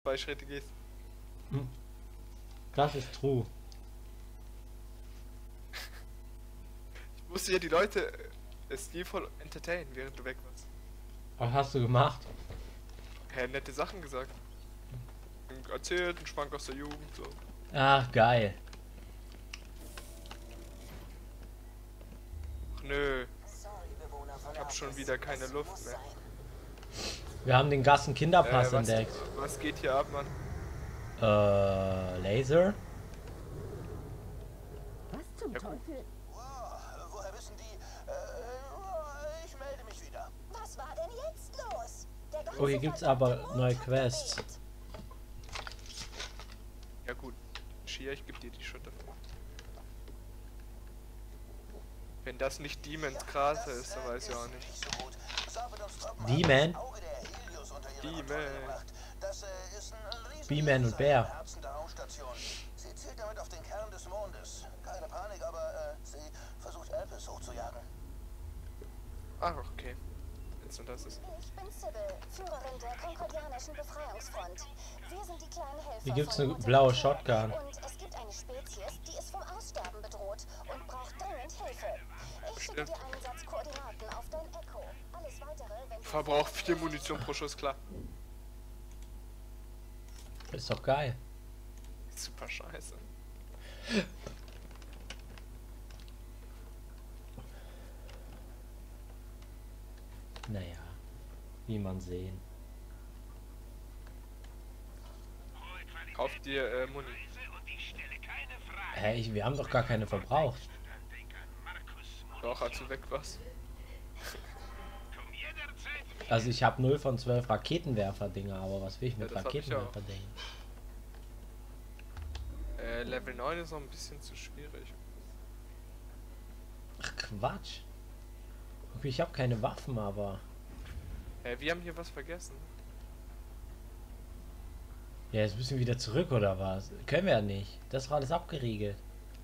2 Schritte gehst. Das ist true. Ich musste ja die Leute stilvoll entertainen, während du weg warst. Was hast du gemacht? Hä, nette Sachen gesagt. Erzählt, ein Schwank aus der Jugend, so. Ach, geil. Ach nö, ich hab schon wieder keine Luft mehr. Wir haben den Gassen-Kinderpass entdeckt. Was geht hier ab, Mann? Laser? Was zum Ja, gut. Teufel? Woher wissen die? Ich melde mich wieder. Was war denn jetzt los? Der ganze Oh, hier gibt's verdammte aber Mond neue hat Quests. gedreht. Ja gut, Shia, ich geb dir die Schuld dafür. Wenn das nicht Demons Krater ist, dann weiß ich auch nicht. Nicht so gut. Sab wird uns Truppen D-Man? das Auge der Helios unter ihre D-Man. Kontrolle gebracht. Das ist ein riesen B-Man und Bär. im Herzen der Raumstation. Sie zielt damit auf den Kern des Mondes. Keine Panik, aber sie versucht Elpis hochzujagen. Ach, okay. Jetzt und das ist. Ich bin Sybil, Führerin der Konkordianischen Befreiungsfront. Wir sind die kleinen Helfer. Hier gibt's von eine Mutter blaue Natur. Shotgun. Und es gibt eine Spezies, die ist vom Aussterben bedroht und braucht dringend Hilfe. Ich schicke dir einen Satz Koordinaten auf dein Echo. Alles weitere, wenn du Verbraucht 4 Munition pro Schuss, klar. Ist doch geil. Super scheiße. Naja, wie man sehen. Kauf dir Muni. Hä, wir haben doch gar keine verbraucht. Doch, als du weg warst. Also ich habe 0 von 12 Raketenwerfer-Dinger, aber was will ich mit Ja, das hab ich auch. Raketenwerfer-Dingen? Level 9 ist noch ein bisschen zu schwierig. Ach Quatsch. Okay, ich habe keine Waffen, aber... Wir haben hier was vergessen. Ja, jetzt müssen wir wieder zurück, oder was? Können wir ja nicht. Das war alles abgeriegelt.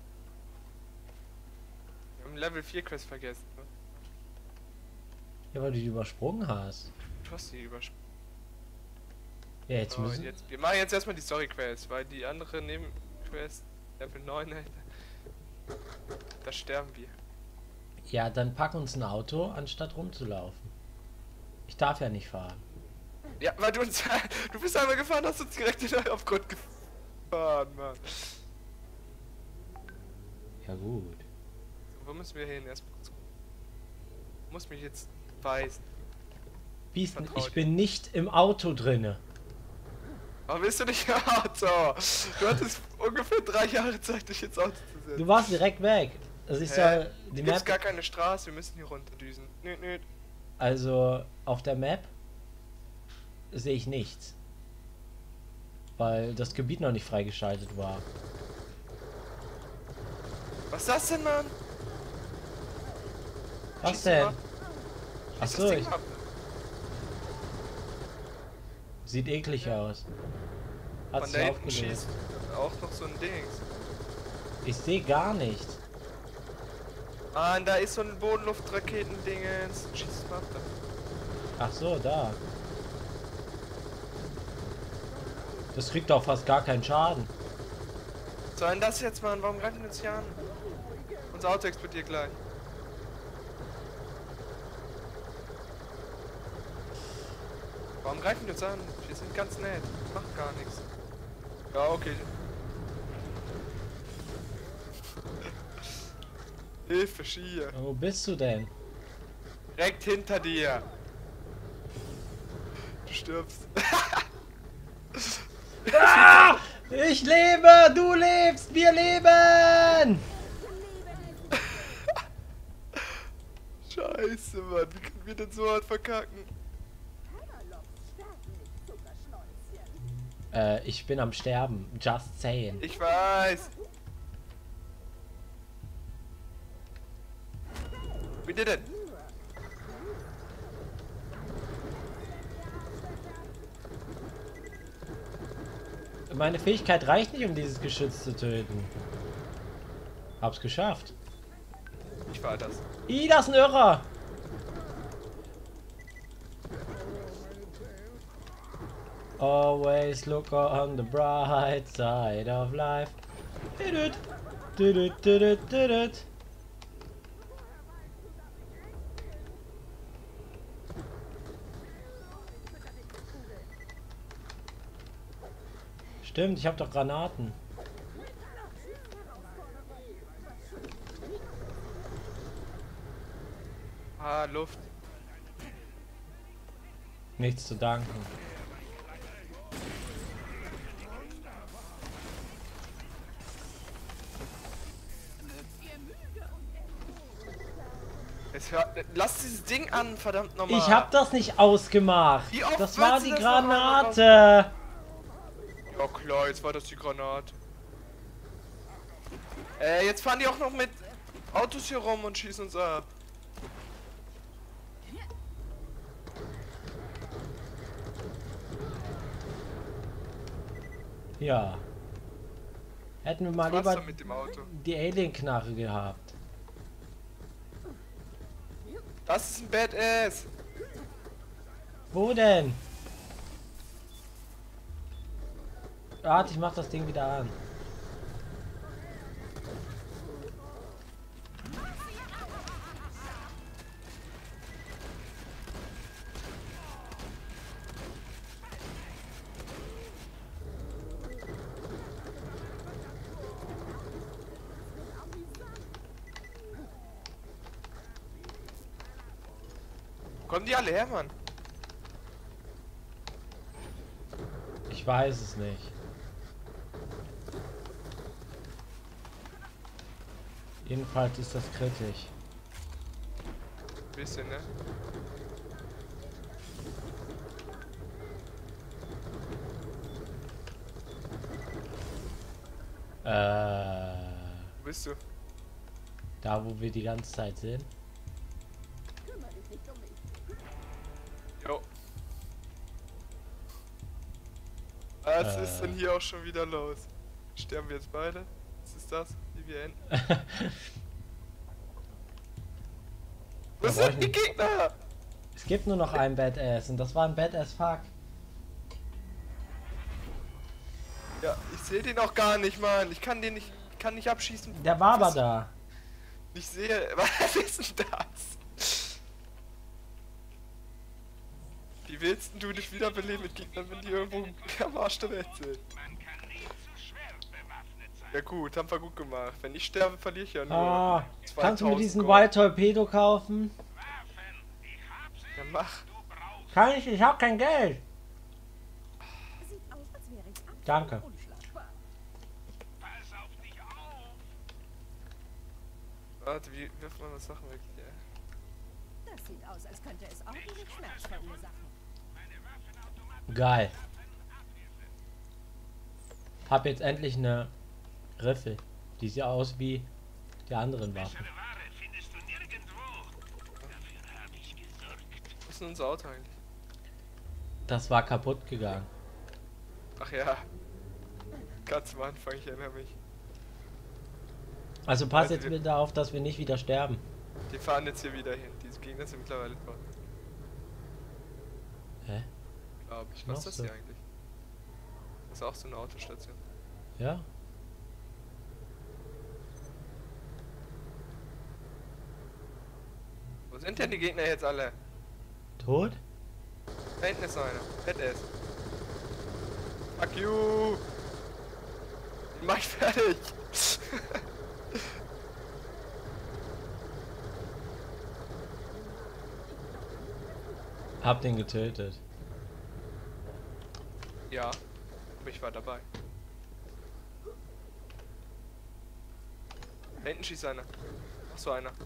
Wir haben Level 4 Quest vergessen. Ne? Ja, weil du die übersprungen hast. Du hast die übersprungen. Ja, jetzt So, müssen... jetzt, wir machen jetzt erstmal die Story Quest, weil die andere Nebenquest, Level 9, Alter, da sterben wir. Ja, dann pack uns ein Auto, anstatt rumzulaufen. Ich darf ja nicht fahren. Ja, weil du uns, du bist einmal gefahren, hast uns direkt in den Aufgrund gefahren, Mann. Ja gut. So, wo müssen wir hin? Erstmal kurz gucken. Du musst mich jetzt weisen. Wie Vertrau ich dir. bin nicht im Auto drinne. Aber bist du nicht im Auto? Du hattest ungefähr 3 Jahre Zeit, dich ins Auto zu setzen. Du warst direkt weg. Das ist ja die Hier gibt's Map. gar keine Straße, wir müssen hier runterdüsen. Nö, nö. Also auf der Map sehe ich nichts. Weil das Gebiet noch nicht freigeschaltet war. Was ist das denn, Mann? Was Schieß denn? mal. Schieß Achso, das Ding ab. sieht eklig aus. Hat Von sich da hinten aufgelöst. schießt auch noch so ein Dings. Ich sehe gar nichts. Mann, da ist so ein Bodenluftraketendingens. Schieß mal ab da. Ach so, da. Das kriegt doch fast gar keinen Schaden. Was soll denn das jetzt, Mann? Warum greifen wir uns hier an? Unser Auto explodiert gleich. Warum greifen wir uns an? Wir sind ganz nett. Macht gar nichts. Ja, okay. Hilfe, Shia. Wo bist du denn? Direkt hinter dir. Du stirbst. Ich lebe, du lebst, wir leben! Scheiße, Mann. Wie können wir denn so hart verkacken? Ich bin am Sterben. Just saying. Ich weiß. We did it. Meine Fähigkeit reicht nicht, um dieses Geschütz zu töten. Hab's geschafft. Ich war das. Das ist ein Irrer! Always look on the bright side of life. Did it. Stimmt, ich habe doch Granaten. Ah, Luft. Nichts zu danken. Lass dieses Ding an, verdammt nochmal. Ich hab das nicht ausgemacht. Wie oft Das war willst du die das noch einmal Granate. Ja klar, jetzt war das die Granate. Jetzt fahren die auch noch mit Autos hier rum und schießen uns ab. Ja. Hätten wir mal Was war's lieber denn mit dem Auto? die Alien-Knarre gehabt. Das ist ein Badass. Wo denn? Warte, ich mach das Ding wieder an. Kommen die alle her, Mann? Ich weiß es nicht. Jedenfalls ist das kritisch. Bisschen, ne? Wo bist du? Da wo wir die ganze Zeit sind. Jo. Was ist denn hier auch schon wieder los? Sterben wir jetzt beide? Was ist das? Wie wir enden? Wo Da sind brauch ich die nicht- Gegner? Es gibt nur noch einen Badass und das war ein Badass Fuck. Ja, ich sehe den auch gar nicht, Mann. Ich kann den nicht, kann nicht abschießen. Der war aber Was da. Ich sehe. Was ist denn das? Wie willst denn du dich wiederbeleben mit Gegnern, wenn die irgendwo am Arsch der Welt sind? Ja gut, haben wir gut gemacht. Wenn ich sterbe, verliere ich ja nur. Ah, kannst du mir 2000 diesen Gold. Wild Torpedo kaufen? Ja, mach. Kann ich? Ich hab kein Geld. Danke. Warte, wie wirft man das Sachen weg? Ja. Das sieht aus, als könnte es ordentlich Schmerz verursachen. Geil. Hab jetzt endlich eine Griffel. Die sieht aus wie die anderen Waffen. Wo ist denn unser Auto eigentlich? Das war kaputt gegangen. Ach ja. Ganz am Anfang, ich erinnere mich. Also pass Also jetzt wir- bitte auf, dass wir nicht wieder sterben. Die fahren jetzt hier wieder hin. Diese Gegner sind mittlerweile tot. Hä? Glaube ich. Noch Was ist das so. hier eigentlich? Das ist auch so eine Autostation. Ja? Wo sind denn die Gegner jetzt alle? Tot? Da hinten ist noch einer. Badass. Fuck you! Den mach ich fertig! Hab den getötet. Ja, aber ich war dabei. Da hinten schießt einer. Ach so, einer.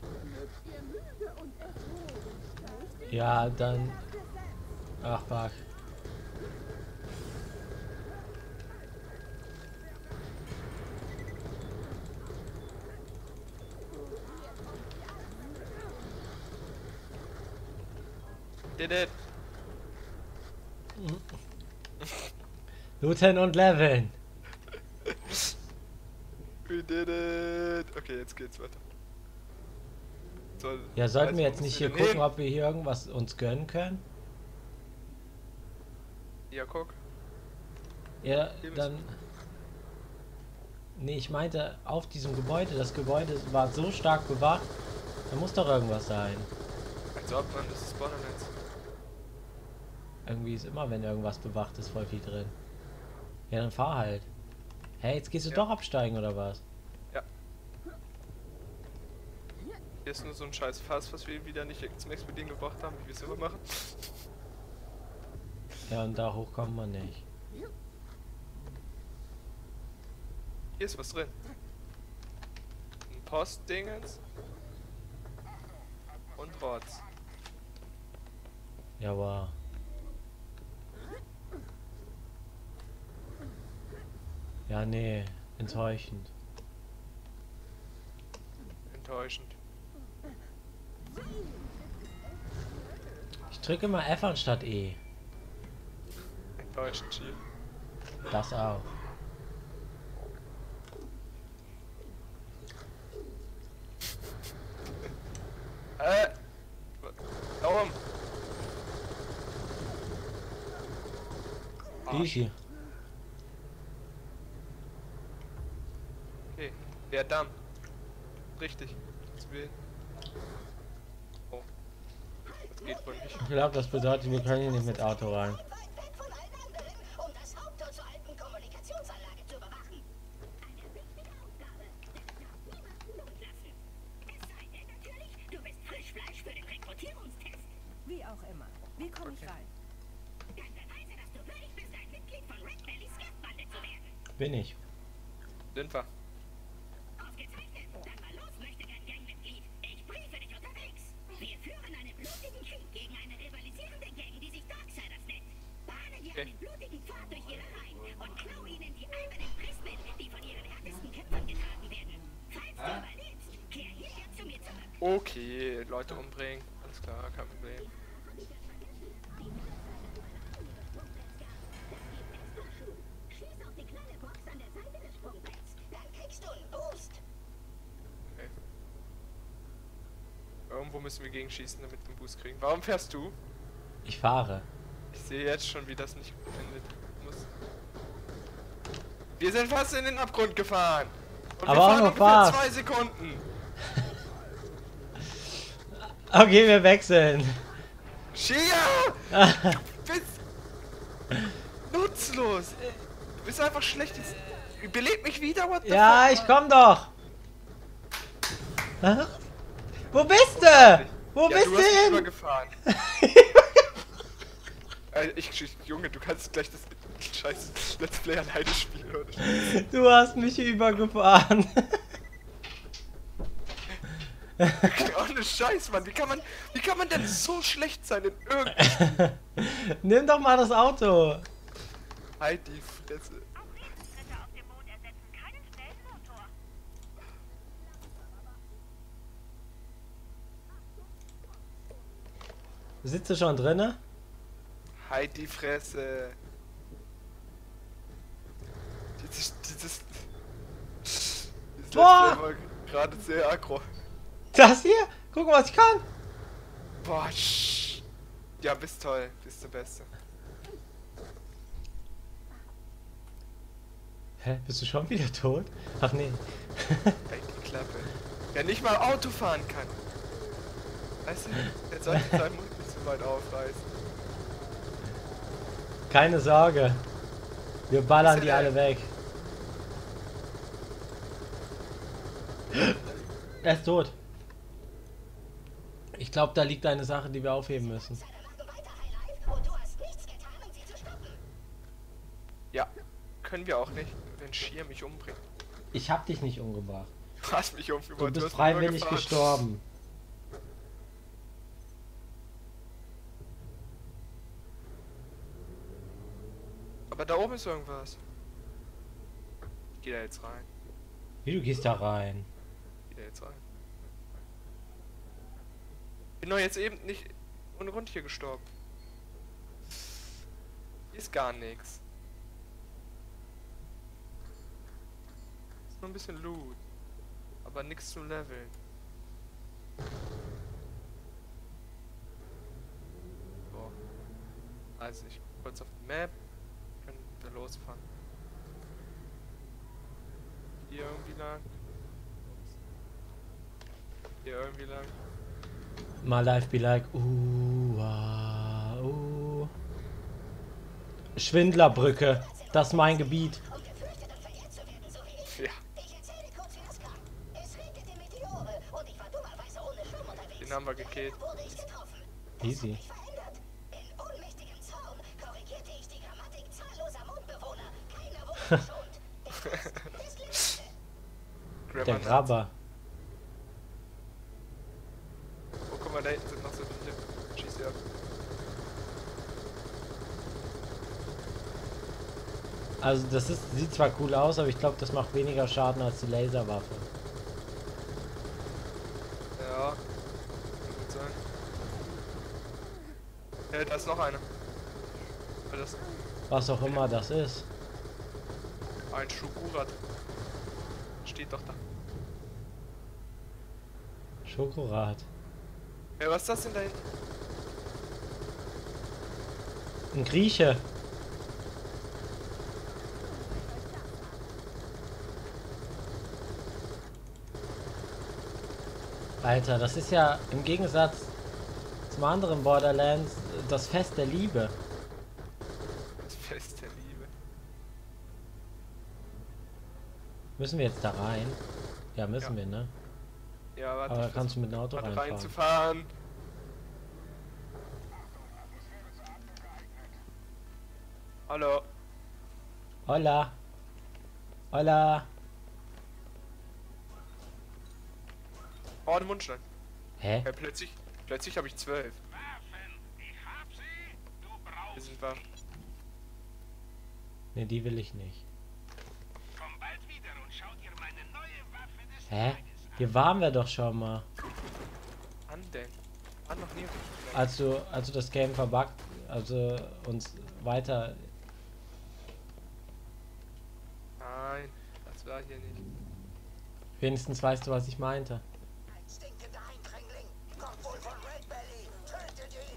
Ja, dann... Ach, fuck. Did it! Looten und leveln. We did it! Okay, jetzt geht's weiter. Ja, sollten wir weiß, jetzt wo nicht müssen hier wir gucken, denn ob wir hier irgendwas uns gönnen können? hin? Ja, guck. Ja, dann... Nee, ich meinte auf diesem Gebäude. Das Gebäude war so stark bewacht. Da muss doch irgendwas sein. Als ob man, das ist Borderlands. Irgendwie ist immer, wenn irgendwas bewacht ist, voll viel drin. Ja, dann fahr halt. Hey, jetzt gehst du Ja. doch absteigen, oder was? Ja. Hier ist nur so ein scheiß Fass, was wir wieder nicht zum Explodieren gebracht haben, wie wir es immer machen. Ja, und da hoch kommt man nicht. Hier ist was drin. Ein Postdingens. Und Rotz. Ja, aber... Ja, nee. Enttäuschend. Enttäuschend. Ich drücke mal F anstatt E. Enttäuschend, Chief. Das auch. Da oben. Easy. Okay, der Damm. Richtig. Jetzt will. Oh. Das geht wohl nicht. Ich glaube, das bedeutet, wir können hier nicht mit Auto rein. Weit weg von allen anderen, um das Haupttor zur alten Kommunikationsanlage zu überwachen. Eine wichtige Aufgabe. Das darf niemanden loslassen. Es sei denn natürlich, du bist Frischfleisch für den Rekrutierungstest. Wie auch immer. Wie komme ich rein? Dann beweise, dass du würdig bist, ein Mitglied von Red Bellys Giftbande zu werden. Bin ich. Sind wir. Ausgezeichnet. Dann mal los, möchte dein Gangmitglied. Ich briefe dich unterwegs. Wir führen einen blutigen Krieg gegen eine rivalisierende Gang, die sich Darksiders nennt. Bahne dir Okay. einen blutigen Pfad durch ihre Reihen und klau ihnen die albernen Prismen, die von ihren härtesten Kämpfern getragen werden. Falls du überlebst, kehr hierher zu mir zurück. Okay, Leute umbringen. Alles klar, kein Problem. Schieß auf die kleine Box an der Seite des Sprungbretts. Dann kriegst du einen Boost. Okay. Irgendwo müssen wir gegenschießen, damit wir einen Boost kriegen. Warum fährst du? Ich fahre. Ich sehe jetzt schon, wie das nicht findet muss. Wir sind fast in den Abgrund gefahren. Und Aber wir auch fahren nur ungefähr fast. 2 Sekunden. Okay, wir wechseln. Shia! Du bist nutzlos. Du bist einfach schlecht. Belebt mich wieder, what the Ja, fuck? ich komm doch. Hä? Wo bist du? Wo Ja, bist du du hast mich hin? übergefahren. Junge, du kannst gleich das scheiß Let's Play alleine spielen, oder? Du hast mich übergefahren. Ohne Scheiß, Mann. Wie kann man denn so schlecht sein in irgendeinem... Nimm doch mal das Auto. Halt die Fresse. Ritter auf dem Mond ersetzen keinen schnellen Motor. Sitzt du schon drinne? Halt die Fresse. Dieses Boah! Let's Play war gerade sehr aggro. Das hier? Guck mal, was ich kann. Boah, ja, bist toll. Bist der Beste. Hä? Bist du schon wieder tot? Ach nee. Halt die Klappe. Wer nicht mal Auto fahren kann. Weißt du, der sollte seinen Mund nicht so weit aufreißen. Keine Sorge. Wir ballern Was die denn? alle weg. Er ist tot. Ich glaube, da liegt eine Sache, die wir aufheben müssen. Dann machen weiter, Highlife. Und du hast nichts getan, um sie zu stoppen. Ja, können wir auch nicht, wenn Shia mich umbringt. Ich hab dich nicht umgebracht. Du hast mich Du umgebracht. bist hast mich freiwillig übergefahren. gestorben. Aber da oben ist irgendwas. Ich geh da jetzt rein. Wie, du gehst da rein? Geh da jetzt rein. Bin doch jetzt eben nicht ohne Grund hier gestorben. Hier ist gar nichts. Ist nur ein bisschen Loot. Aber nichts zu leveln. So. Also ich kurz auf die Map. Können wir losfahren. Hier irgendwie lang. Hier irgendwie lang. My life be like, Schwindlerbrücke, das ist mein Gebiet. Um gefürchtet und verehrt zu werden, so wie ich. Ja, Ich erzähle dir kurz, wie das kam. Es regnete Meteore und ich war dummerweise ohne Schirm unterwegs. den haben wir gekillt. Wurde ich getroffen. Easy. Mich verändert. In ohnmächtigem Zorn korrigierte ich die Grammatik zahlloser Mondbewohner. Keiner wurde verschont. Es glitzerte. Der Grabber. Oh, guck mal, da hinten sind noch so viele. Schieß sie ab. Also das sieht zwar cool aus, aber ich glaube, das macht weniger Schaden als die Laserwaffe. Ja, kann gut sein. Ja, da ist noch eine. Das Was auch immer das ist. ein Schokurat. Steht doch da. Schokorad. Ja, was ist das denn da hinten? Ein Grieche. Alter, das ist ja im Gegensatz zum anderen Borderlands das Fest der Liebe. Das Fest der Liebe. Müssen wir jetzt da rein? Ja, müssen Ja. wir, ne? Ja, warte. Aber da ich kannst du mit dem Auto versuch, reinfahren. reinzufahren. Hallo. Hola. Hola. Oh, ein Mundstein. Hä? Ja, plötzlich habe ich 12. Wir sind wahr. Ne, die will ich nicht. Hä? Hier waren wir doch schon mal. Wann denn? Wann noch nie? Als du das Game verbuggt, also uns weiter. Nein, das war hier nicht. Wenigstens weißt du, was ich meinte. Ein stinkender Eindringling. Kommt wohl von Red Belly. Tötet ihn.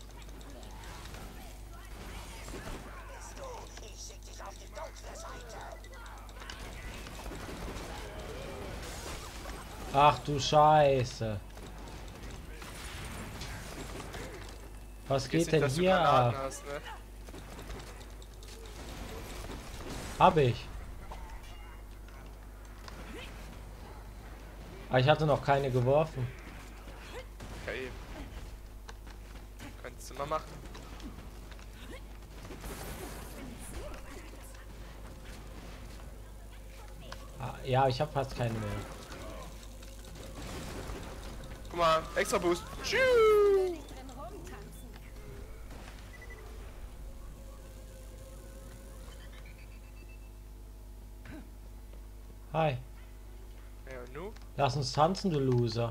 Bist du? Ich schick dich auf die dunkle Seite. Ach du Scheiße. Was Vergiss geht nicht, denn dass du hier Granaten ab? hast, ne? Hab ich. Aber ich hatte noch keine geworfen. Okay. Könntest du mal machen. Ja, ich habe fast keine mehr. Guck mal, extra Boost. Tschiu! Drin rumtanzen. Hi. Ja, und nu? Lass uns tanzen, du Loser.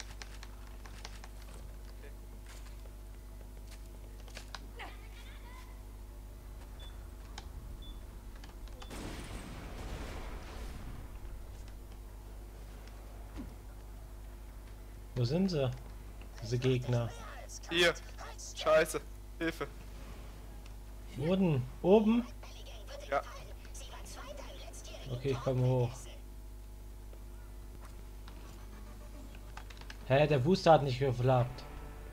Wo sind sie? Diese Gegner. Hier. Scheiße. Hilfe. Wo denn? Oben? Ja. Sie war Zweiter im letztjährigen Okay, ich komme hoch. Torgemessen. Hä, der Booster hat nicht geflappt.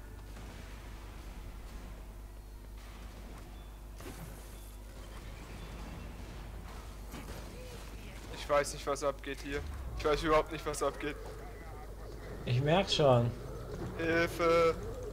Ich weiß nicht, was abgeht hier. Ich weiß überhaupt nicht, was abgeht. Ich merk schon. Hilfe.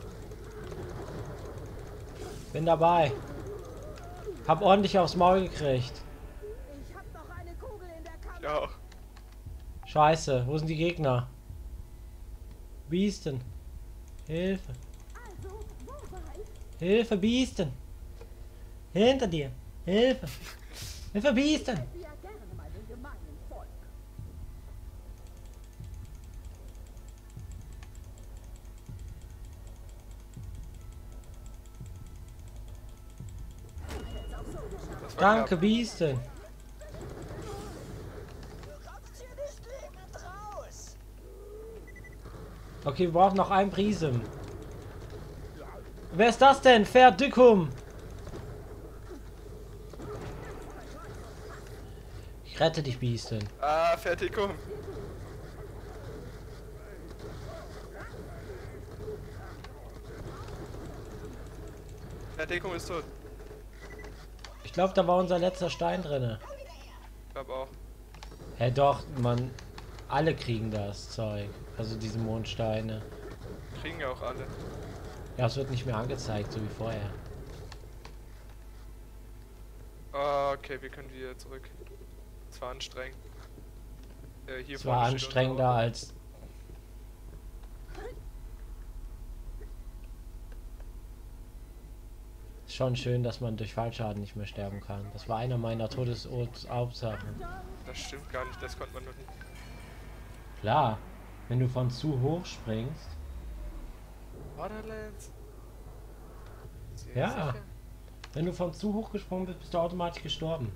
Bin dabei. Hab ordentlich aufs Maul gekriegt. Ich hab noch eine Kugel in der Kammer. Ja auch. Scheiße, wo sind die Gegner? Biesten. Hilfe. Also, wo war ich? Hilfe, Biesten. Hinter dir. Hilfe. Hilfe, Biesten. Sie ja gerne mal den gemeinen Volk. Das war Danke, knapp. Biesten. Du kommst hier nicht lebend raus. Okay, wir brauchen noch ein Prism. Wer ist das denn? Verdickum. Ich rette dich, Biestin. Ah, fertig, komm. Fertig, komm, ist tot. Ich glaube, da war unser letzter Stein drinne. Ich glaube auch. Hä, doch, man. Alle kriegen das Zeug. Also diese Mondsteine. Kriegen ja auch alle. Ja, es wird nicht mehr angezeigt, so wie vorher. Ah, okay, wir können wieder zurück. Es war anstrengend. Hier Es war vorne steht anstrengender unser Auto. als. Ist schon schön, dass man durch Fallschaden nicht mehr sterben kann. Das war einer meiner Todeshauptsachen. Das stimmt gar nicht, das konnte man noch nicht. Klar, wenn du von zu hoch springst. Borderlands? Sehr Ja. sicher? Wenn du von zu hoch gesprungen bist, bist du automatisch gestorben.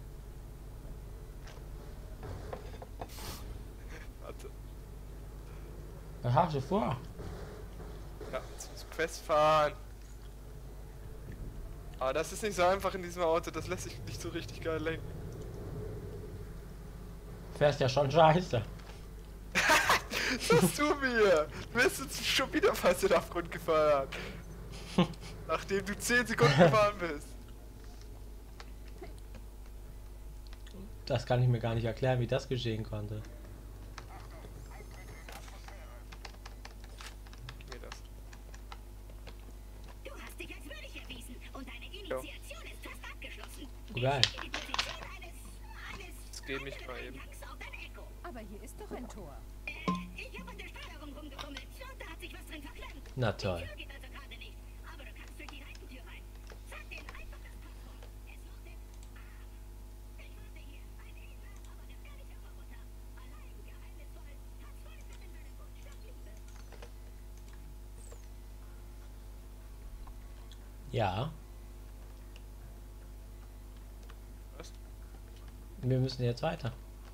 Warte. Was hast du vor? Ja, zum Quest fahren. Aber das ist nicht so einfach in diesem Auto, das lässt sich nicht so richtig geil lenken. Fährst ja schon scheiße. Was hast du mir? Du bist jetzt schon wieder fast in den Abgrund gefahren. Nachdem du 10 Sekunden gefahren bist. Das kann ich mir gar nicht erklären, wie das geschehen konnte. Mir das. Du hast dich als würdig erwiesen und deine Initiation ist fast abgeschlossen. Geil. Ich sehe die Position eines Das geht nicht mal eben. Tanks auf dein Echo. Aber hier ist doch ein Tor. Ich habe an der Steuerung rumgefummelt und da hat sich was drin verklemmt. Na toll. Die Tür geht also gerade nicht, aber du kannst durch die Seitentür rein. Sag denen einfach das Passwort. Es lautet Ich warte hier. Ein edler, aber gefährlicher Roboter. Allein, geheimnisvoll, verzweifelt in seiner Wunsch nach Liebe. Ja, Was? wir müssen jetzt weiter.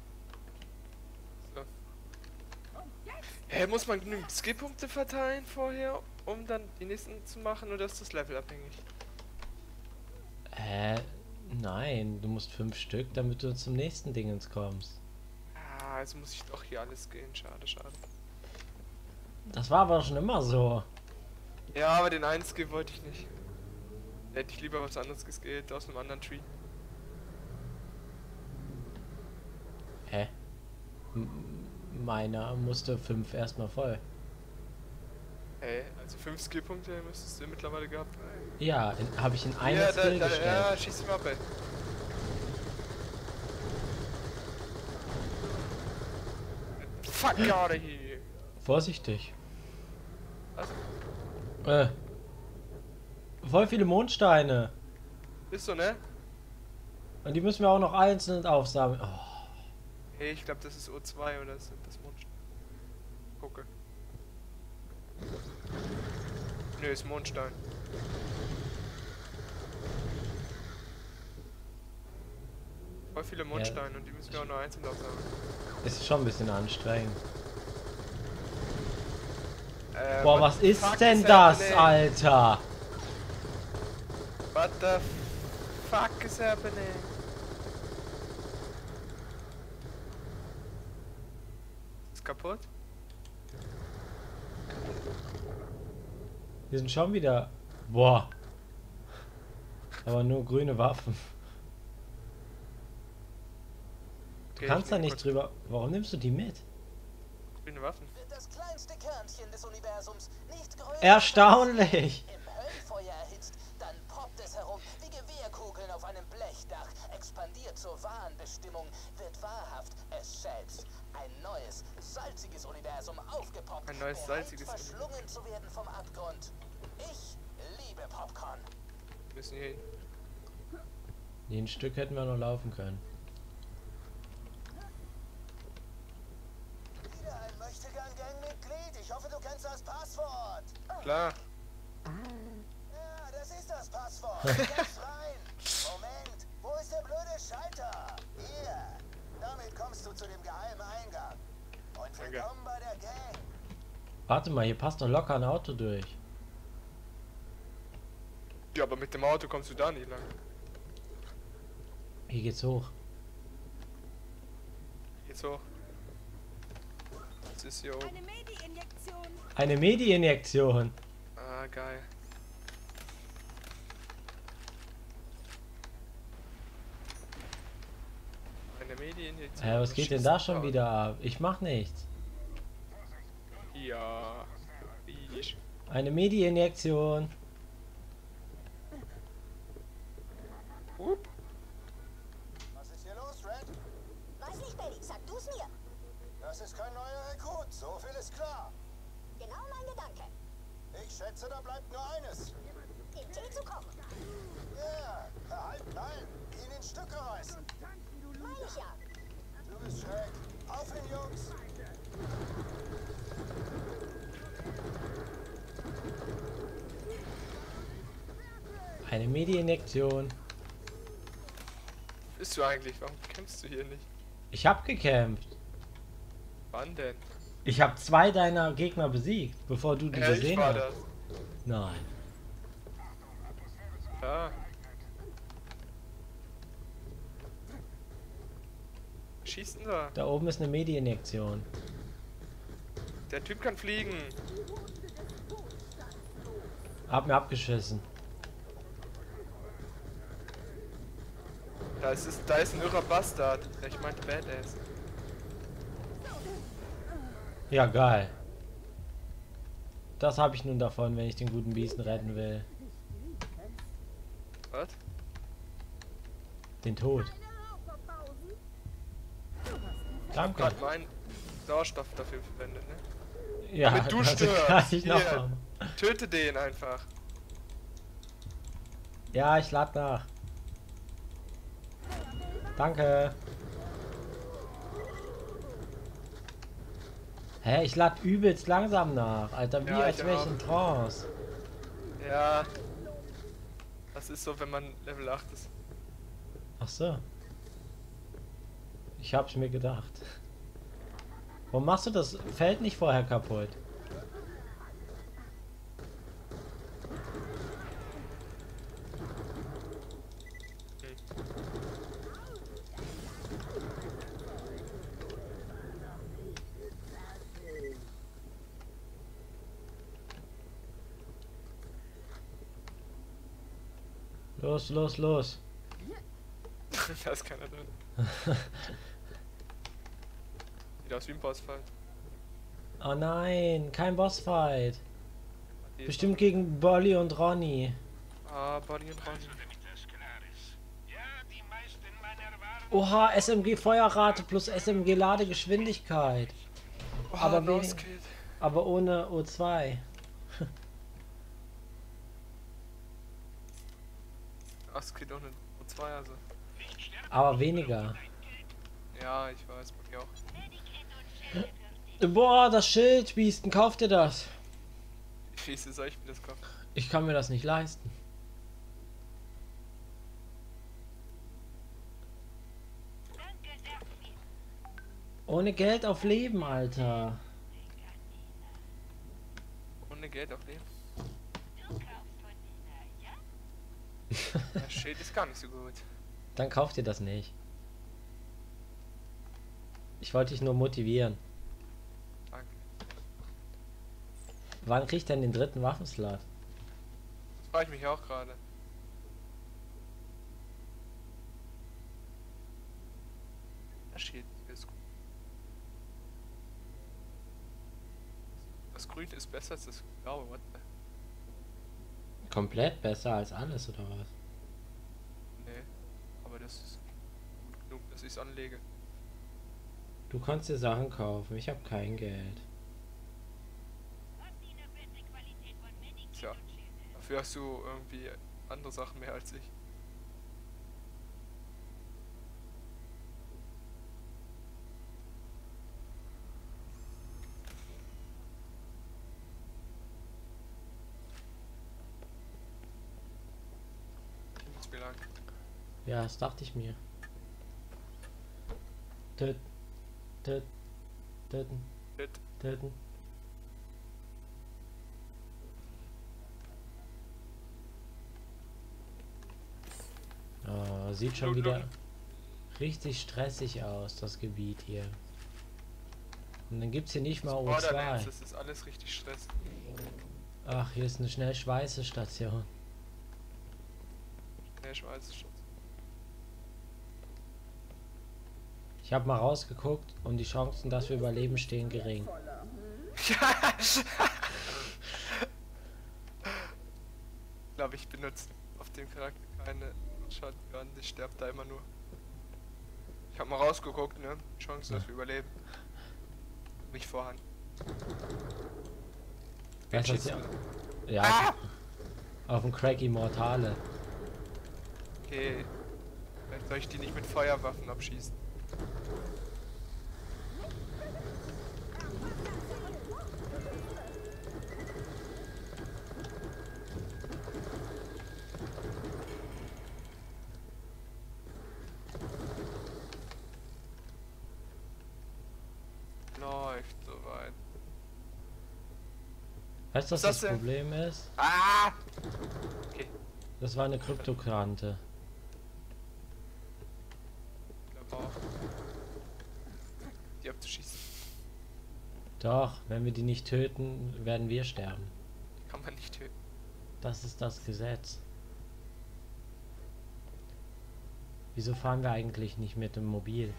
So. Hä, muss man genügend Skill-Punkte verteilen vorher, um dann die nächsten zu machen, oder ist das Level abhängig? Nein, du musst 5 Stück, damit du zum nächsten Dingens kommst. Ah, also muss ich doch hier alles gehen. Schade, schade. Das war aber schon immer so. Ja, aber den einen Skill wollte ich nicht. Hätte ich lieber was anderes geskillt aus einem anderen Tree. Hä? Meiner musste 5 erstmal voll. Hey, also 5 Skillpunkte müsstest du mittlerweile gehabt haben. Ja, habe ich in einer Ja, Skill gestellt. ja, schieß ihn ab, ey. Fuck out of here. Vorsichtig. Was? Voll viele Mondsteine. Ist so, ne? Und die müssen wir auch noch einzeln aufsammeln. Oh. Hey, ich glaube, das ist O2 oder ist das Mondstein? Gucke. Nö, ist Mondstein. Voll viele Mondsteine und die müssen wir auch nur einzeln aufsammeln. Ist schon ein bisschen anstrengend. what Boah, was the ist fuck denn is das, happening? Alter? What the fuck is happening? Ist kaputt? Wir sind schon wieder... Boah. Aber nur grüne Waffen. Du Okay, kannst ich da nehm nicht kurz drüber... Warum nimmst du die mit? grüne Waffen. Wird das kleinste Kernchen des Universums nicht größer Erstaunlich! im Höllenfeuer erhitzt, dann poppt es herum wie Gewehrkugeln auf einem Blechdach, expandiert zur wahren Bestimmung, wird wahrhaft es selbst. Ein neues, salziges Universum aufgepoppt, Ein neues, bereit, salziges verschlungen zu werden vom Abgrund. Ich liebe Popcorn. Wir müssen hier hin. Nee, ein Stück hätten wir noch laufen können. Wieder ein Möchtegern-Gang-Mitglied. Ich hoffe, du kennst das Passwort. Klar. Ja, das ist das Passwort. Jetzt rein. Moment, wo ist der blöde Schalter? Hier. Damit kommst du zu dem geheimen Eingang. Und willkommen bei der Gang. Warte mal, hier passt doch locker ein Auto durch. Ja, aber mit dem Auto kommst du da nie lang. Hier geht's hoch. Geht's hoch. Was ist hier oben? Eine Medi-Injektion. Eine Medi-Injektion. Ah, geil. Eine Medieninjektion. Was geht denn da schon wieder ab? Ich mach nichts. Ja. Ich. Eine Medi-Injektion. Was ist hier los, Red? Weiß nicht, Benny, sag du's mir. Das ist kein neuer Rekrut, so viel ist klar. Genau mein Gedanke. Ich schätze, da bleibt nur eines. Den Tee zu kochen. Ja, verhalten allen, ihn in Stücke reißen. Meine ich ja. Du bist schräg. Auf ihn, Jungs. Eine Medi-Injektion. Bist du eigentlich? Warum kämpfst du hier nicht? Ich hab gekämpft. Wann denn? Ich hab 2 deiner Gegner besiegt, bevor du die Ich gesehen war hast. das. Nein. Ja. Was schießt denn da? Da oben ist eine Medi-Injektion. Der Typ kann fliegen. Hab mir abgeschissen. Da ist ein irrer Bastard. Ich meinte Badass. Ja, geil. Das habe ich nun davon, wenn ich den guten Biesen retten will. Was? Den Tod. Danke. Gerade meinen Sauerstoff dafür verwendet, ne? Ja, Damit du das stirbst. kann ich noch Hier. haben. Töte den einfach. Ja, ich lad nach. Danke. Hä, ich lad übelst langsam nach, Alter, wie Ja, als ich wäre ich auch. in Trance. Ja. Das ist so, wenn man Level 8 ist. Ach so. Ich hab's mir gedacht. Warum machst du das Feld nicht vorher kaputt? Los, los, los. Da ist keiner drin. Sieht aus wie ein Bossfight. Oh nein, kein Bossfight. Die ist Bestimmt gegen Bolly und Ronny. noch- Ah, Bonnie und Ronny. Oha, SMG Feuerrate plus SMG Ladegeschwindigkeit. Oh, Aber no wenig- Skill. Aber ohne O2. Ach, es geht auch eine O2, also. Aber weniger. Ja, ich weiß, bei mir auch. Boah, das Schild, Biesten, kauft ihr das? Wie viel soll ich mir das kaufen? Ich kann mir das nicht leisten. Ohne Geld auf Leben, Alter. Ohne Geld auf Leben. Das Schild ist gar nicht so gut. Dann kauft ihr das nicht. Ich wollte dich nur motivieren. Danke. Wann krieg ich denn den 3. Waffenslot? Das frage ich mich auch gerade. Das Schild ist gut. Das Grün ist besser als das Blaue, what the? Komplett besser als alles, oder was? Nee. Aber das ist gut genug, dass ich es anlege. Du kannst dir Sachen kaufen, ich habe kein Geld. Tja. Dafür hast du irgendwie andere Sachen mehr als ich. Ist mir lang. Ja, das dachte ich mir. Töten. Töten. Töten. Shit. Töten. Sieht schon Loot, wieder loot. richtig stressig aus, das Gebiet hier. Und dann gibt's hier nicht mal Borderlands, O2. das ist alles richtig Stress. Ach, hier ist eine Schnellschweißestation. Ja, ich weiß es schon. Ich habe mal rausgeguckt und die Chancen, dass wir überleben, stehen gering. Ich glaube, ich benutze auf dem Charakter keine Shotgun, ich sterbe da immer nur. Ich habe mal rausgeguckt, ne? Chance, dass wir überleben. Nicht vorhanden. Weißt du, was schießen. ja, auf dem Crack Immortale. Okay. Vielleicht soll ich die nicht mit Feuerwaffen abschießen. Läuft soweit. Weißt du, was Was ist das das denn? Problem ist? Ah! Okay, Das war eine Kryptokante. ich glaube auch. Die abzuschießen. Doch, wenn wir die nicht töten, werden wir sterben. Kann man nicht töten. Das ist das Gesetz. Wieso fahren wir eigentlich nicht mit dem Mobil?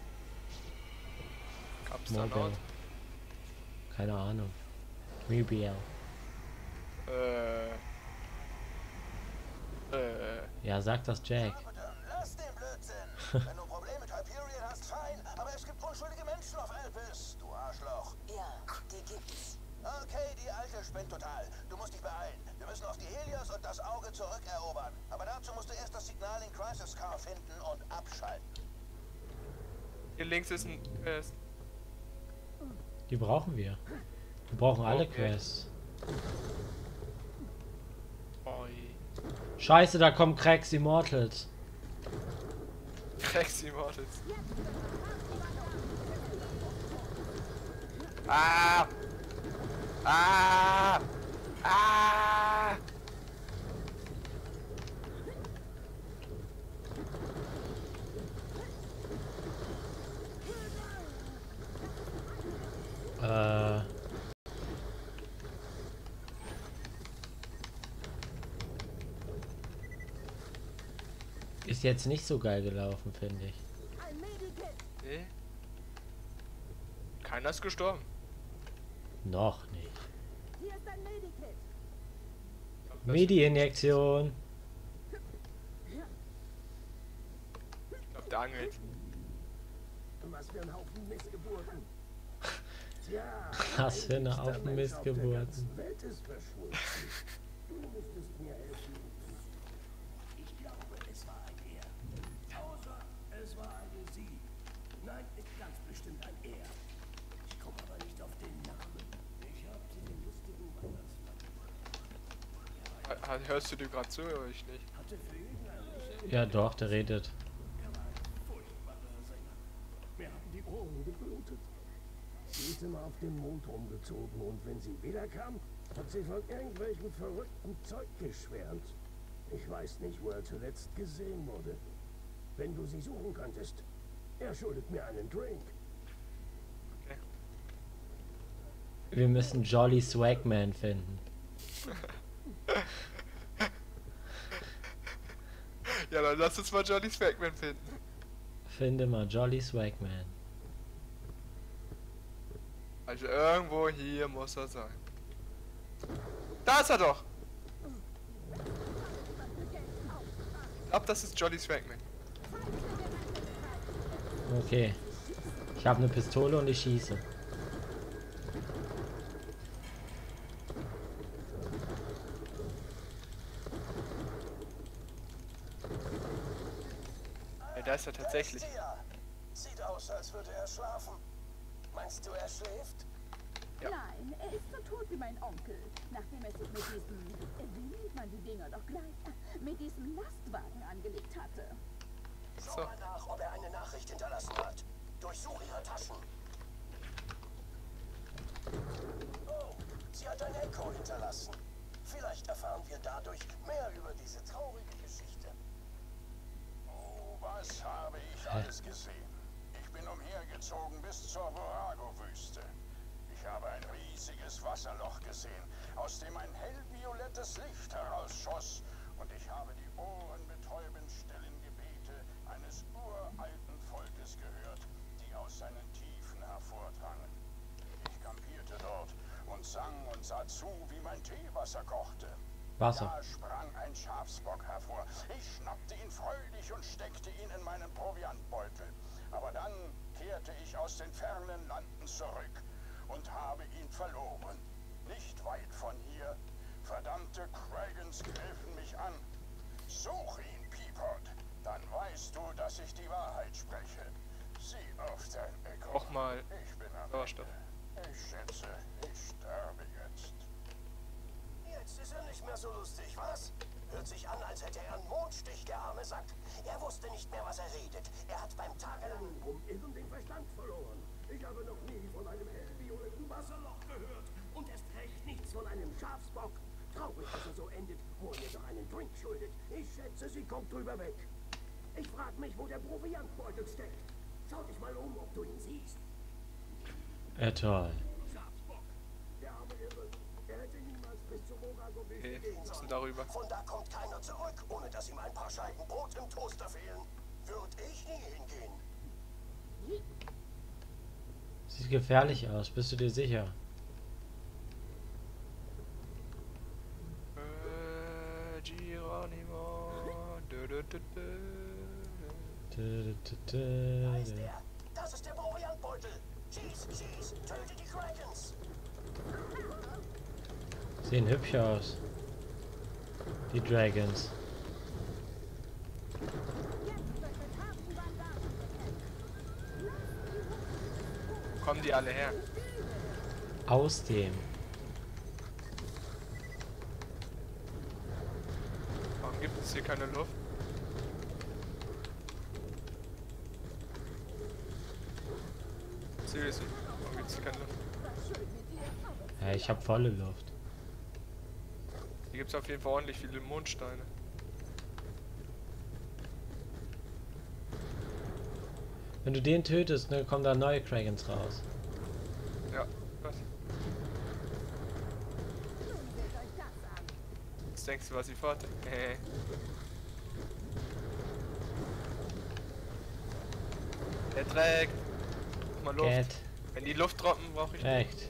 Gab's da ein Mobil. Auto? Keine Ahnung. Mobil. Ja, sag das Jack. Lass den Blödsinn. Wenn du Probleme mit Hyperion hast, fein. Aber es gibt unschuldige Menschen auf Elpis, du Arschloch. Ja, die gibt's. Okay, die Alte spinnt total. Du musst dich beeilen. Wir müssen auf die Helios und das Auge zurückerobern. Aber dazu musst du erst das Signal in Crisis Car finden und abschalten. Hier links ist ein Die brauchen wir. Wir brauchen alle Okay. Quests. Oi. Scheiße, da kommen Cracks Immortals. Rex Immortals. Ah! Ah! Ah! Ist jetzt nicht so geil gelaufen, finde ich. Ein Medikit. Nee. Keiner ist gestorben. Noch nicht. Hier ist ein Medikit. Medi-Injektion. Ich glaub, der angelt. Was für ein Haufen Missgeburten. Tja, Was für eine der Haufen Mensch auf der Missgeburten. ganzen Welt ist verschwunden. Du müsstest mir helfen. Ich glaube, es war ein Er. Außer es war eine Sie. Nein, ganz bestimmt ein Er. Ich komme aber nicht auf den Namen. Ich habe sie den lustigen Weihnachtsmann. Hörst du dir gerade zu oder ich nicht? Hatte für ihn eigentlich Ja doch, der redet. furchtbarer Sänger. Mir haben die Ohren geblutet. Sie ist immer auf dem Mond rumgezogen und wenn sie wiederkam, hat sie von irgendwelchem verrückten Zeug geschwärmt. Ich weiß nicht, wo er zuletzt gesehen wurde. Wenn du sie suchen könntest, er schuldet mir einen Drink. Okay. Wir müssen Jolly Swagman finden. Ja, dann lass uns mal Johnny Swagman finden. Finde mal Jolly Swagman. Also irgendwo hier muss er sein. Da ist er doch! Ich glaub, das ist Jolly Swagman. Okay. Ich habe eine Pistole und ich schieße. Ja, da ist er tatsächlich. Sieht aus, als würde er schlafen. Meinst du, er schläft? Ja. Nein, er ist so tot wie mein Onkel. Nachdem er sich mit diesem, wie nennt man die Dinger doch gleich, mit diesem Lastwagen angelegt hatte. Schau So. mal nach, ob er eine Nachricht hinterlassen hat. Durchsuche ihre Taschen. Oh, sie hat ein Echo hinterlassen. Vielleicht erfahren wir dadurch mehr über diese traurige Geschichte. Oh, was habe ich alles gesehen? bis zur Vorago-Wüste. Ich habe ein riesiges Wasserloch gesehen, aus dem ein hellviolettes Licht herausschoss. Und ich habe die ohrenbetäubend stillen Gebete eines uralten Volkes gehört, die aus seinen Tiefen hervordrangen. Ich kampierte dort und sang und sah zu, wie mein Teewasser kochte. Wasser. Da sprang ein Schafsbock hervor. Ich schnappte ihn freudig und steckte ihn in meinen Proviantbeutel. Aber dann kehrte ich aus den fernen Landen zurück und habe ihn verloren. Nicht weit von hier. Verdammte Kragans griffen mich an. Such ihn, Peapod. Dann weißt du, dass ich die Wahrheit spreche. Sieh auf dein Echo. Auch mal Ich bin am Sauerstoff. Ende. Ich schätze, ich sterbe jetzt. Jetzt ist er nicht mehr so lustig, was? Hört sich an, als hätte er einen Mondstich, der arme Sack. Er wusste nicht mehr, was er redet. Er hat beim tagelangen Rumirren den Verstand verloren. Ich habe noch nie von einem hellvioletten Wasserloch gehört. Und erst recht nichts von einem Schafsbock. Traurig, dass er so endet, wo er mir doch einen Drink schuldet. Ich schätze, sie kommt drüber weg. Ich frage mich, wo der Proviantbeutel steckt. Schau dich mal um, ob du ihn siehst. Ja, toll. Schafsbock. Der arme Irre. Er hätte niemals bis zum Vorago-Wüste Okay, gehen was ist denn sollen. darüber? Von da kommt keiner zurück, ohne dass ihm ein paar Scheiben Brot im Toaster fehlen. Würde ich nie hingehen. Sieht gefährlich aus, bist du dir sicher? Geronimo. Da ist er. Das ist der Proviantbeutel. Schieß, schieß, töte die Kragans. Sehen hübsch aus. Die Dragons. Wo kommen die alle her? Aus dem. Warum gibt es hier keine Luft? Seriously, warum gibt es hier keine Luft? Ja, ich habe volle Luft. Hier gibt es auf jeden Fall ordentlich viele Mondsteine. Wenn du den tötest, ne, kommen da neue Kragans raus. Ja, was? Jetzt denkst du, was ich vorhatte? Der trägt. Mal Luft. Get Wenn die Luft droppen, brauche ich. echt.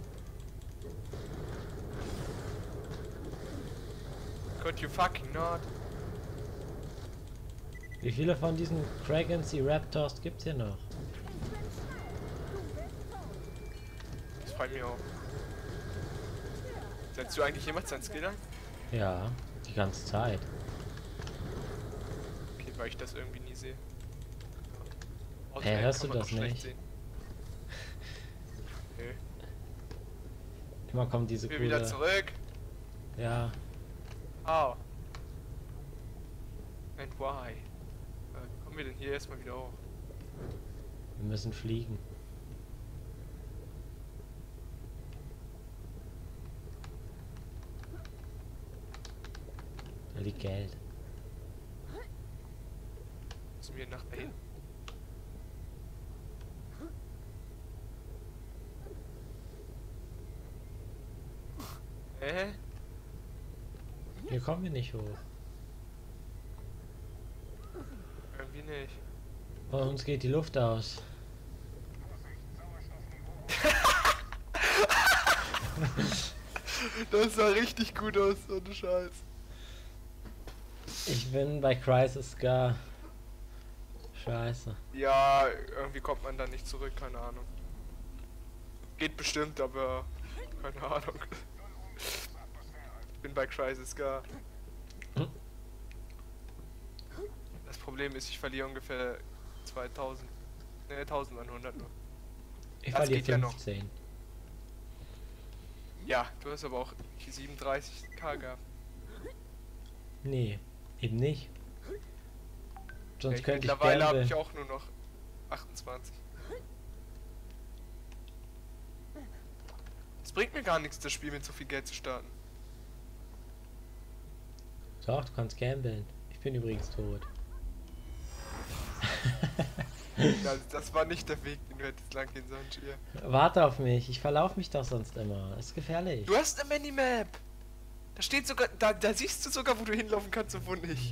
Could you fucking not? Wie viele von diesen Kragans, die Raptors, gibt's hier noch? Das freut mich auch. Setzt du eigentlich jemals deinen Skill ein? Ja, die ganze Zeit. Okay, weil ich das irgendwie nie sehe. Hey, hörst kann du man das auch schlecht nicht? sehen. Nö. Immer kommt diese Ich will wieder coole... zurück. Ja, Au. And why? Wie kommen wir denn hier erstmal wieder hoch? wir müssen fliegen. Da liegt Geld. Müssen wir nach da hinten? Hier kommen wir nicht hoch. Irgendwie nicht. Bei uns geht die Luft aus. Das sah richtig gut aus, ohne Scheiß. Ich bin bei Crisis gar. Scheiße. Ja, irgendwie kommt man da nicht zurück, keine Ahnung. Geht bestimmt, aber keine Ahnung. Ich bin bei Crisis gar. Hm? Das Problem ist, ich verliere ungefähr 2000. Ne, 1100 nur. Ich Das verliere geht ja noch. 15. Ja, du hast aber auch 37k gehabt. Nee, eben nicht. Sonst Ja, könnte ich mittlerweile habe gerne. ich auch nur noch 28. Es bringt mir gar nichts, das Spiel mit so viel Geld zu starten. Doch, du kannst gambeln. Ich bin übrigens tot. Ja, das war nicht der Weg, den du hättest lang gehen sollen, Gia. Warte auf mich, ich verlaufe mich doch sonst immer. Ist gefährlich. Du hast eine Minimap! Da steht sogar, da siehst du sogar, wo du hinlaufen kannst und wo nicht.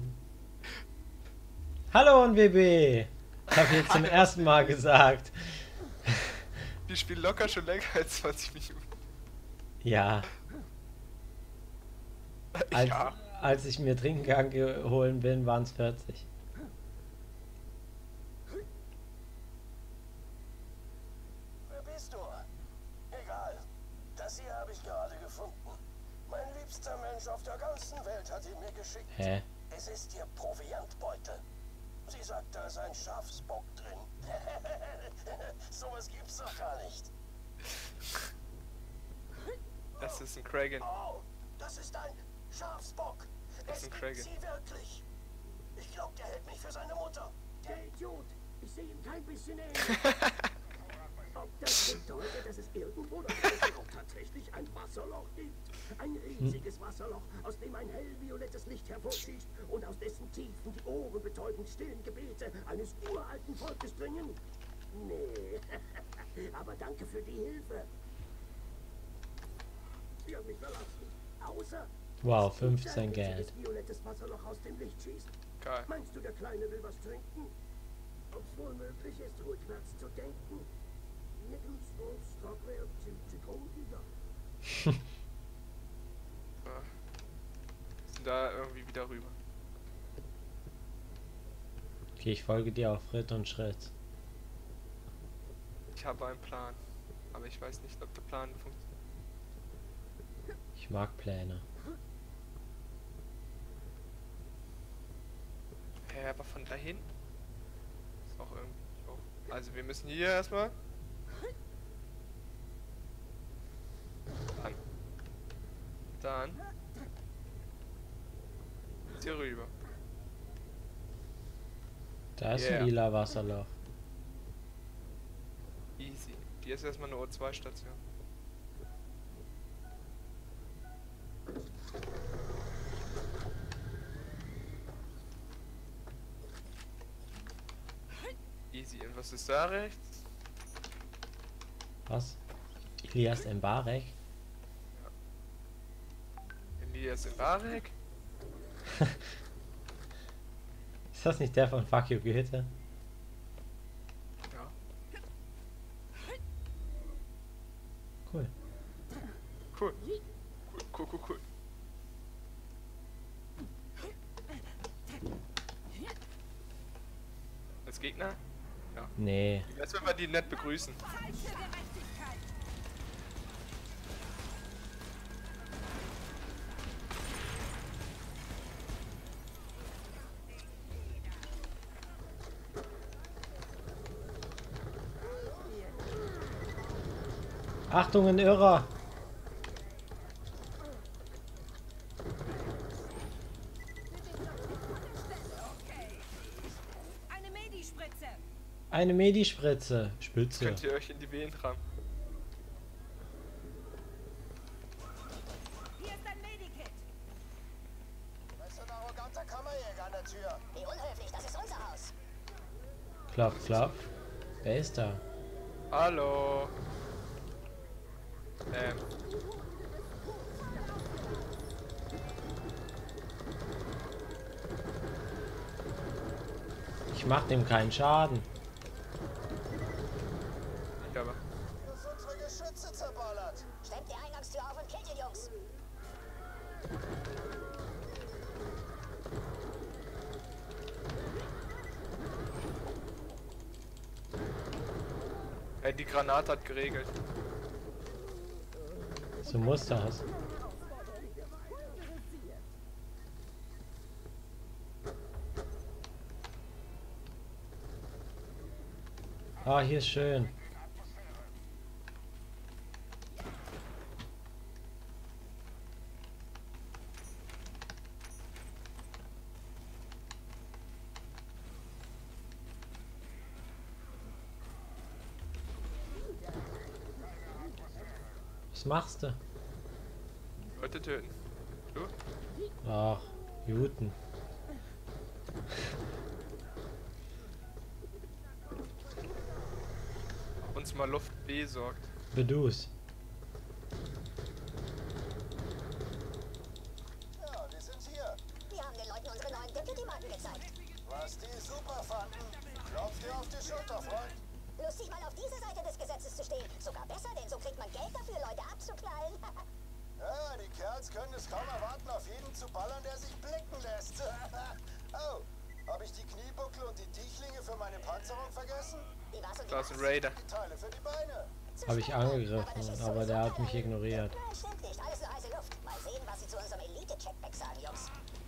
Hallo NWB! Ich habe jetzt zum ersten Mal gesagt. Wir spielen locker schon länger als 20 Minuten. Ja. Als, Ja. als ich mir Trinken geholt bin, waren es 40. Wer bist du? Egal. Das hier habe ich gerade gefunden. Mein liebster Mensch auf der ganzen Welt hat ihn mir geschickt. Hä? Es ist ihr Proviantbeutel. Sie sagt, da ist ein Schafsbock drin. Sowas gibt's doch gar nicht. Das ist ein Kragan. Oh, das ist ein Schafsbock. Das ist ein Kragan. Sie wirklich. Ich glaube, der hält mich für seine Mutter. Der Idiot. Ich sehe ihm kein bisschen ähnlich. Ob das bedeutet, dass es irgendwo da draußen auch tatsächlich ein Wasserloch gibt? Ein riesiges Wasserloch, aus dem ein hellviolettes Licht hervorschießt und aus dessen Tiefen die ohrenbetäubend stillen Gebete eines uralten Volkes dringen? Nee, aber danke für die Hilfe. Sie haben mich verlassen. Außer... Wow, es gibt 15 ein Geld. riesiges violettes Wasserloch aus dem Licht schießt. Geil. Meinst du, der Kleine will was trinken? Ob es wohl möglich ist, rückwärts zu denken? Mittels und Stockreaktion Zitronen. Ja. Sind da irgendwie wieder rüber. Okay, ich folge dir auf Schritt und Schritt. Ich habe einen Plan. Aber ich weiß nicht, ob der Plan funktioniert. Ich mag Pläne. Hä, aber von dahin? Ist auch irgendwie auch. Also wir müssen hier erstmal. Dann. Jetzt hier rüber. Da ist Yeah. ein lila Wasserloch. Easy. Hier ist erstmal eine O2-Station. Easy. Und was ist da rechts? Was? Elias Mbarek? Elias Mbarek? Ist das nicht der von Fuck You Goethe? Ja. Cool. Cool. Cool. Als Gegner? Nee. Jetzt werden wir die nett begrüßen. Achtung, ein Irrer! Eine Medispritze. Eine Medispritze. Spitze. Könnt ihr euch in die Venen rammen. Hier ist ein Medikit. Da ist ein arroganter Kammerjäger an der Tür. Wie unhöflich, das ist unser Haus. Klopf, klopf. Wer ist da? Hallo. Ich mach dem keinen Schaden. Ich aber. Du hast unsere Geschütze zerballert. Stemmt die Eingangstür auf und killt ihn, Jungs. Ey, die Granate hat geregelt. So muss das. Ah, hier ist schön. Was machst du? Leute töten. Du? Ach, Juten. uns mal Luft besorgt. Bedus. Ja, wir sind hier. Wir haben den Leuten unsere neuen Deputy-Marken gezeigt. Was die super fanden. Klopf dir auf die Schulter, Freund. Lustig, mal auf dieser Seite des Gesetzes zu stehen. Sogar besser, denn so kriegt man Geld dafür, Leute abzuknallen. Ja, die Kerls können es kaum erwarten, auf jeden zu ballern, der sich blicken lässt. Oh, habe ich die Kniebuckel und die Tieflinge für meine Panzerung vergessen? Die war's und die Da ist ein war's. Raider. Die Teile für die Beine. Habe ich angegriffen, aber der hat mich ignoriert. Nein, stimmt nicht. Alles nur heiße Luft. Mal sehen, was sie zu unserem Elite-Checkback sagen, Jungs.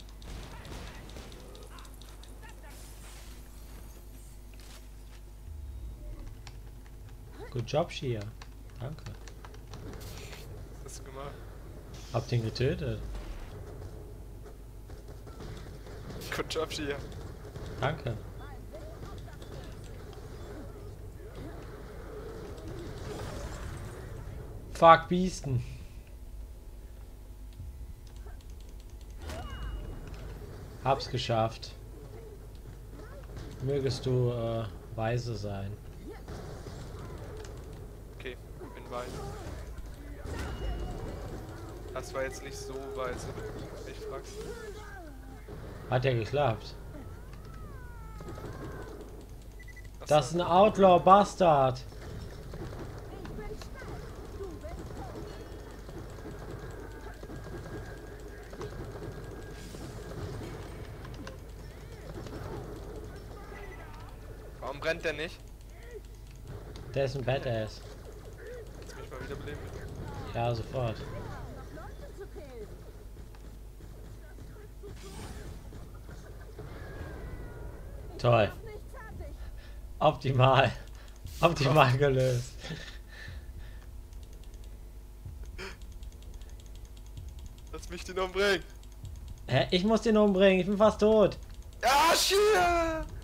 Good job, Shia. Danke. Was hast du gemacht? Hab den getötet. Good job, Shia. Danke. Fuck, Biesten. Hab's geschafft. Mögest du weise sein. Okay, bin weise. Das war jetzt nicht so weise. Ich frag's. Hat ja geklappt. Achso, Das ist ein Outlaw Bastard. Warum brennt der nicht? Der ist ein Badass. Kannst mich mal wieder beleben. Ja, sofort. Toll. Optimal. Optimal gelöst. Lass mich den umbringen. Hä? Ich muss den umbringen. Ich bin fast tot. Ja, Shia!